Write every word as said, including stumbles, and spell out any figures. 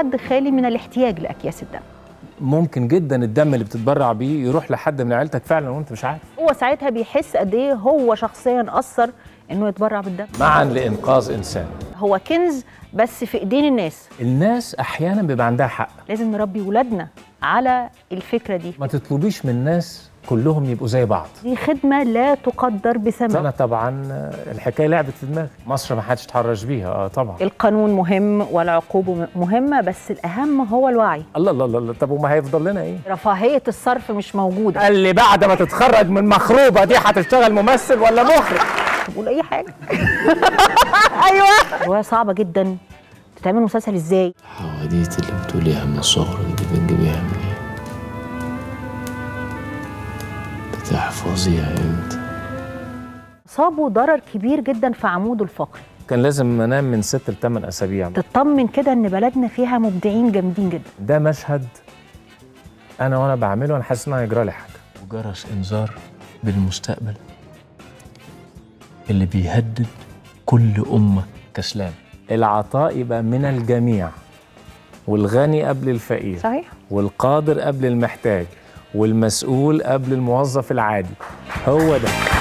حد خالي من الاحتياج لاكياس الدم. ممكن جدا الدم اللي بتتبرع بيه يروح لحد من عيلتك فعلا وانت مش عارف. هو ساعتها بيحس قد ايه هو شخصيا اثر انه يتبرع بالدم. معا لانقاذ انسان. هو كنز بس في ايدين الناس. الناس احيانا بيبقى عندها حق. لازم نربي ولادنا على الفكره دي. ما تطلبيش من الناس كلهم يبقوا زي بعض. دي خدمه لا تقدر بثمن. انا طبعا الحكايه لعبت في دماغي. مصر ما حدش اتحرش بيها. اه طبعا القانون مهم والعقوبه مهمه، بس الاهم هو الوعي. الله الله الله. طب وما هيفضل لنا ايه؟ رفاهيه الصرف مش موجوده. قال لي بعد ما تتخرج من مخروبه دي هتشتغل ممثل ولا مخرج؟ بقول اي حاجه. ايوه. روايه صعبه جدا. تتعمل مسلسل ازاي؟ الحواديت اللي بتقوليها من صغرك دي بتجيبيها منين؟ بتحفظيها امتى؟ صابوا ضرر كبير جدا في عموده الفقري. كان لازم انام من ست لثمان اسابيع. تطمن كده ان بلدنا فيها مبدعين جامدين جدا. ده مشهد انا وانا بعمله انا حاسس ان هيجرى لي حاجه. وجرس انذار بالمستقبل اللي بيهدد كل امه كسلان. العطاء يبقى من الجميع، والغني قبل الفقير، صحيح، والقادر قبل المحتاج، والمسؤول قبل الموظف العادي. هو ده.